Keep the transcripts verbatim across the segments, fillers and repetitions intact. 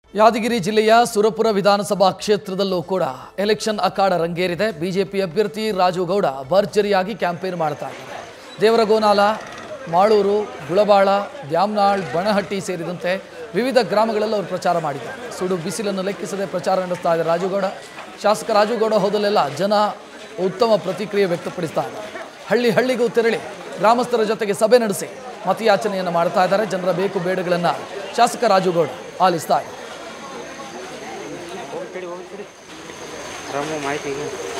ಯಾದಗಿರಿ ಜಿಲ್ಲೆಯ ಸುರಪುರ ವಿಧಾನಸಭಾ ಕ್ಷೇತ್ರದಲ್ಲೂ ಕೂಡ ಎಲೆಕ್ಷನ್ ಅಖಾಡ ರಂಗೇರಿದೆ. ಬಿಜೆಪಿ ಅಭ್ಯರ್ಥಿ ರಾಜು ಗೌಡ ಭರ್ಜರಿಯಾಗಿ ಕ್ಯಾಂಪೇನ್ ಮಾಡ್ತಾ ಇದ್ದಾರೆ. ದೇವರಗೋನಾಲ, ಮಾಳೂರು, ಗುಳಬಾಳ, ದ್ಯಾಮನಾಳ್, ಬಣಹಟ್ಟಿ ಸೇರಿದಂತೆ ವಿವಿಧ ಗ್ರಾಮಗಳಲ್ಲಿ ಅವರು ಪ್ರಚಾರ ಮಾಡಿದ್ದಾರೆ. ಸುಡು ಬಿಸಿಲನ್ನು ಲೆಕ್ಕಿಸದೆ ಪ್ರಚಾರ ನಡೆಸ್ತಾ ಇದ್ದಾರೆ ರಾಜುಗೌಡ. ಶಾಸಕ ರಾಜುಗೌಡ ಹೋದಲ್ಲೆಲ್ಲ ಜನ ಉತ್ತಮ ಪ್ರತಿಕ್ರಿಯೆ ವ್ಯಕ್ತಪಡಿಸ್ತಾ ಇದ್ದಾರೆ. ಹಳ್ಳಿ ಹಳ್ಳಿಗೂ ತೆರಳಿ ಗ್ರಾಮಸ್ಥರ ಜೊತೆಗೆ ಸಭೆ ನಡೆಸಿ ಮತಯಾಚನೆಯನ್ನು ಮಾಡ್ತಾ ಇದ್ದಾರೆ. ಜನರ ಬೇಕು ಬೇಡಗಳನ್ನು ಶಾಸಕ ರಾಜುಗೌಡ ಆಲಿಸ್ತಾ ಇದ್ದಾರೆ. ಮಾಹಿತಿ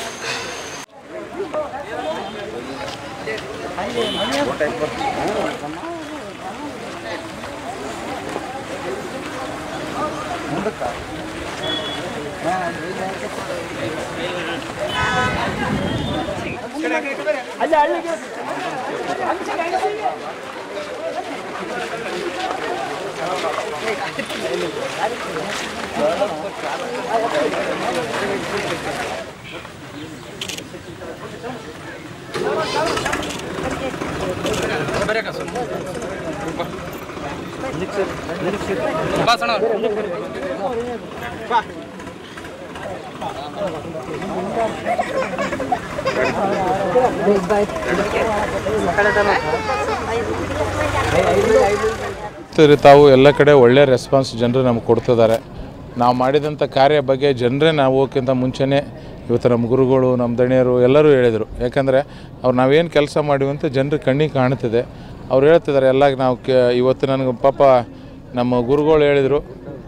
ತಾವು ಎಲ್ಲ ಕಡೆ ಒಳ್ಳೆ ರೆಸ್ಪಾನ್ಸ್ ಜನರು ನಮ್ಗೆ ಕೊಡ್ತಿದ್ದಾರೆ. ನಾವು ಮಾಡಿದಂಥ ಕಾರ್ಯ ಬಗ್ಗೆ ಜನರೇ ನಾವು ಹೋಗೋಕ್ಕಿಂತ ಮುಂಚೆನೇ ಇವತ್ತು ನಮ್ಮ ಗುರುಗಳು, ನಮ್ಮ ದಣಿಯರು ಎಲ್ಲರೂ ಹೇಳಿದರು. ಯಾಕಂದರೆ ಅವ್ರು ನಾವೇನು ಕೆಲಸ ಮಾಡಿವಿ ಅಂತ ಜನರು ಕಣ್ಣಿಗೆ ಕಾಣ್ತಿದೆ. ಅವ್ರು ಹೇಳ್ತಿದ್ದಾರೆ ಎಲ್ಲ ನಾವು ಕೆ ಇವತ್ತು ನನಗೆ ಪಾಪ ನಮ್ಮ ಗುರುಗಳು ಹೇಳಿದರು,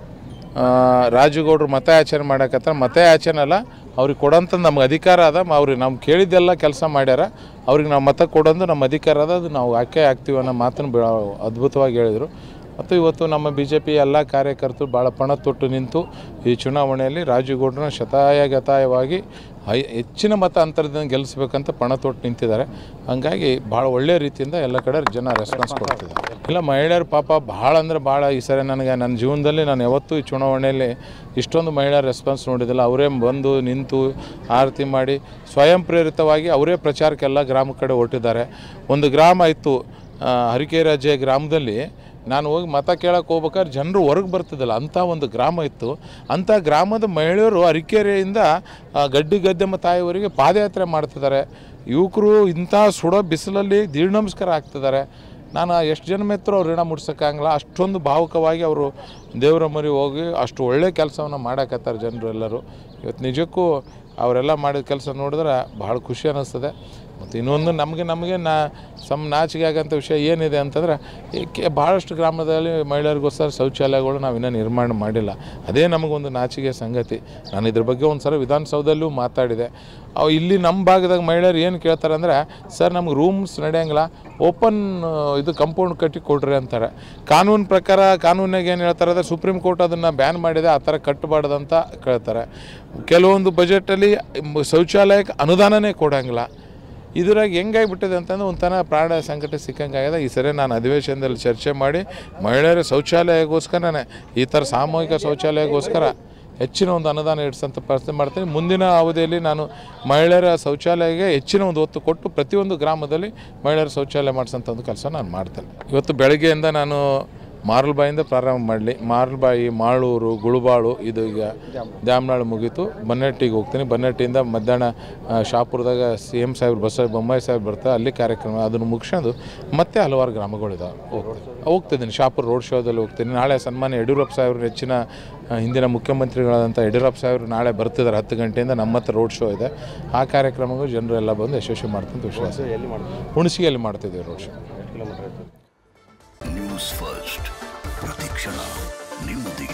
ರಾಜುಗೌಡರು ಮತಯಾಚನೆ ಮಾಡಕತ್ತಾರೆ. ಮತಯಾಚನೆ ಅಲ್ಲ, ಅವ್ರಿಗೆ ಕೊಡೋಂಥದ್ದು ನಮ್ಗೆ ಅಧಿಕಾರ ಅದ. ಅವ್ರಿಗೆ ನಾವು ಕೇಳಿದ್ದೆಲ್ಲ ಕೆಲಸ ಮಾಡ್ಯಾರ. ಅವ್ರಿಗೆ ನಾವು ಮತ ಕೊಡೋದು ನಮ್ಮ ಅಧಿಕಾರ ಅದ, ಅದು ನಾವು ಆಕೆ ಆಗ್ತೀವಿ ಅನ್ನೋ ಮಾತನ್ನು ಅದ್ಭುತವಾಗಿ ಹೇಳಿದರು. ಮತ್ತು ಇವತ್ತು ನಮ್ಮ ಬಿ ಜೆ ಪಿ ಎಲ್ಲ ಕಾರ್ಯಕರ್ತರು ಭಾಳ ಪಣ ತೊಟ್ಟು ನಿಂತು ಈ ಚುನಾವಣೆಯಲ್ಲಿ ರಾಜುಗೌಡರನ್ನ ಶತಾಯಗತಾಯವಾಗಿ ಹೈ ಹೆಚ್ಚಿನ ಮತ ಅಂತರದಿಂದ ಗೆಲ್ಲಿಸ್ಬೇಕಂತ ಪಣ ತೊಟ್ಟು ನಿಂತಿದ್ದಾರೆ. ಹಾಗಾಗಿ ಭಾಳ ಒಳ್ಳೆಯ ರೀತಿಯಿಂದ ಎಲ್ಲ ಕಡೆ ಜನ ರೆಸ್ಪಾನ್ಸ್ ಕೊಡ್ತಿದ್ದಾರೆ. ಇಲ್ಲ ಮಹಿಳೆಯರು ಪಾಪ ಭಾಳ ಅಂದರೆ ಭಾಳ ಈ ಸರಿ ನನಗೆ ನನ್ನ ಜೀವನದಲ್ಲಿ ನಾನು ಯಾವತ್ತೂ ಈ ಚುನಾವಣೆಯಲ್ಲಿ ಇಷ್ಟೊಂದು ಮಹಿಳೆಯರ ರೆಸ್ಪಾನ್ಸ್ ನೋಡಿದ್ದಿಲ್ಲ. ಅವರೇ ಬಂದು ನಿಂತು ಆರತಿ ಮಾಡಿ ಸ್ವಯಂ ಪ್ರೇರಿತವಾಗಿ ಅವರೇ ಪ್ರಚಾರಕ್ಕೆಲ್ಲ ಗ್ರಾಮ ಕಡೆ ಹೊರಟಿದ್ದಾರೆ. ಒಂದು ಗ್ರಾಮ ಇತ್ತು ಹರಿಕೆರಾಜೆ ಗ್ರಾಮದಲ್ಲಿ, ನಾನು ಹೋಗಿ ಮತ ಕೇಳಕ್ಕೆ ಹೋಗ್ಬೇಕಾದ್ರೆ ಜನರು ಹೊರಗೆ ಬರ್ತಿದ್ದಲ್ಲ, ಅಂಥ ಒಂದು ಗ್ರಾಮ ಇತ್ತು. ಅಂಥ ಗ್ರಾಮದ ಮಹಿಳೆಯರು ಅರಿಕೆರೆಯಿಂದ ಗಡ್ಡಿ ಗದ್ದೆಮ್ಮ ತಾಯಿಯವರಿಗೆ ಪಾದಯಾತ್ರೆ ಮಾಡ್ತಿದ್ದಾರೆ. ಯುವಕರು ಇಂಥ ಸುಡೋ ಬಿಸಿಲಲ್ಲಿ ದೀರ್ಘ ನಮಸ್ಕಾರ ಆಗ್ತಿದ್ದಾರೆ. ನಾನು ಎಷ್ಟು ಜನ ಮೆತ್ತರು ಅವ್ರು ಋಣ ಮುಟ್ಸೋಕ್ಕಾಗಲ್ಲ. ಅಷ್ಟೊಂದು ಭಾವುಕವಾಗಿ ಅವರು ದೇವರ ಮರಿ ಹೋಗಿ ಅಷ್ಟು ಒಳ್ಳೆಯ ಕೆಲಸವನ್ನು ಮಾಡಕತ್ತಾರೆ ಜನರು ಎಲ್ಲರೂ. ಇವತ್ತು ನಿಜಕ್ಕೂ ಅವರೆಲ್ಲ ಮಾಡಿದ ಕೆಲಸ ನೋಡಿದ್ರೆ ಭಾಳ ಖುಷಿ ಅನ್ನಿಸ್ತದೆ. ಮತ್ತು ಇನ್ನೊಂದು ನಮಗೆ ನಮಗೆ ನಾ ಸಮ್ ನಾಚಿಕೆ ಆಗೋಂಥ ವಿಷಯ ಏನಿದೆ ಅಂತಂದ್ರೆ, ಏಕೆ ಭಾಳಷ್ಟು ಗ್ರಾಮದಲ್ಲಿ ಮಹಿಳೆಯರಿಗೋಸ್ಕರ ಶೌಚಾಲಯಗಳು ನಾವು ಇನ್ನೂ ನಿರ್ಮಾಣ ಮಾಡಿಲ್ಲ. ಅದೇ ನಮಗೊಂದು ನಾಚಿಕೆ ಸಂಗತಿ. ನಾನು ಇದ್ರ ಬಗ್ಗೆ ಒಂದು ಸಲ ವಿಧಾನಸೌಧಲ್ಲೂ ಮಾತಾಡಿದೆ. ಅವು ಇಲ್ಲಿ ನಮ್ಮ ಭಾಗದಾಗ ಮಹಿಳೆಯರು ಏನು ಕೇಳ್ತಾರೆ ಅಂದರೆ, ಸರ್ ನಮ್ಗೆ ರೂಮ್ಸ್ ನಡೆಯಂಗಿಲ್ಲ, ಓಪನ್ ಇದು ಕಂಪೌಂಡ್ ಕಟ್ಟಿ ಕೊಡ್ರಿ ಅಂತಾರೆ. ಕಾನೂನು ಪ್ರಕಾರ ಕಾನೂನಾಗ ಏನು ಹೇಳ್ತಾರೆ ಅಂದರೆ, ಸುಪ್ರೀಂ ಕೋರ್ಟ್ ಅದನ್ನು ಬ್ಯಾನ್ ಮಾಡಿದೆ, ಆ ಥರ ಕಟ್ಟಬಾರ್ದಂತ ಕೇಳ್ತಾರೆ. ಕೆಲವೊಂದು ಬಜೆಟಲ್ಲಿ ಶೌಚಾಲಯಕ್ಕೆ ಅನುದಾನನೇ ಕೊಡೋಂಗಿಲ್ಲ. ಇದ್ರಾಗ ಹೆಂಗಾಗಿಬಿಟ್ಟಿದೆ ಅಂತಂದ್ರೆ ಒಂಥರ ಪ್ರಾಣ ಸಂಕಟ ಸಿಕ್ಕಂಗಾಗಿದೆ. ಈ ಸರಿ ನಾನು ಅಧಿವೇಶನದಲ್ಲಿ ಚರ್ಚೆ ಮಾಡಿ ಮಹಿಳೆಯರ ಶೌಚಾಲಯಕ್ಕೋಸ್ಕರನೇ, ಈ ಥರ ಸಾಮೂಹಿಕ ಶೌಚಾಲಯಕ್ಕೋಸ್ಕರ ಹೆಚ್ಚಿನ ಒಂದು ಅನುದಾನ ಇಡಿಸೋಂಥ ಪ್ರಯತ್ನ ಮಾಡ್ತೀನಿ. ಮುಂದಿನ ಅವಧಿಯಲ್ಲಿ ನಾನು ಮಹಿಳೆಯರ ಶೌಚಾಲಯಕ್ಕೆ ಹೆಚ್ಚಿನ ಒಂದು ಒತ್ತು ಕೊಟ್ಟು ಪ್ರತಿಯೊಂದು ಗ್ರಾಮದಲ್ಲಿ ಮಹಿಳೆಯರ ಶೌಚಾಲಯ ಮಾಡಿಸೋಂಥ ಒಂದು ಕೆಲಸ ನಾನು ಮಾಡ್ತೇನೆ. ಇವತ್ತು ಬೆಳಗ್ಗೆಯಿಂದ ನಾನು ಮಾರಲ್ಬಾಯಿಂದ ಪ್ರಾರಂಭ ಮಾಡಲಿ. ಮಾರಲ್ಬಾಯಿ, ಮಾಳೂರು, ಗುಳಬಾಳು, ಇದು ಈಗ ದ್ಯಾಮನಾಳು ಮುಗೀತು. ಬನ್ನಟ್ಟಿಗೆ ಹೋಗ್ತೀನಿ. ಬನ್ನಟ್ಟಿಯಿಂದ ಮಧ್ಯಾಹ್ನ ಶಾಪುರದಾಗ ಸಿ ಎಮ್ ಸಾಹೇಬ್ರು ಬಸ ಬೊಮ್ಮಾಯಿ ಸಾಹೇಬ್ರು ಬರ್ತಾರೆ, ಅಲ್ಲಿ ಕಾರ್ಯಕ್ರಮ ಅದನ್ನು ಮುಗಿಸ್ಕೊಂಡು ಮತ್ತೆ ಹಲವಾರು ಗ್ರಾಮಗಳಿದಾವೆ ಹೋಗ್ತೀನಿ ಹೋಗ್ತಿದ್ದೀನಿ ಶಾಪುರ ರೋಡ್ ಶೋದಲ್ಲಿ ಹೋಗ್ತೀನಿ. ನಾಳೆ ಸನ್ಮಾನ್ಯ ಯಡಿಯೂರಪ್ಪ ಸಾಹೇಬ್ರು, ಹೆಚ್ಚಿನ ಹಿಂದಿನ ಮುಖ್ಯಮಂತ್ರಿಗಳಾದಂಥ ಯಡಿಯೂರಪ್ಪ ಸಾಹೇಬ್ರು ನಾಳೆ ಬರ್ತಿದ್ದಾರೆ. ಹತ್ತು ಗಂಟೆಯಿಂದ ನಮ್ಮ ಹತ್ರ ರೋಡ್ ಶೋ ಇದೆ. ಆ ಕಾರ್ಯಕ್ರಮಕ್ಕೂ ಜನರೆಲ್ಲ ಬಂದು ಯಶಸ್ವಿ ಮಾಡ್ತೀನಿ ವಿಶ್ವಾಸ. ಹುಣಸಿಗೆಯಲ್ಲಿ ಮಾಡ್ತಿದ್ದೀವಿ ರೋಡ್ ಶೋ. ನ್ಯೂಸ್ ಫಸ್ಟ್ ಪ್ರತಿಕ್ಷಣ ನಿಮ್ಮೊಂದಿಗೆ.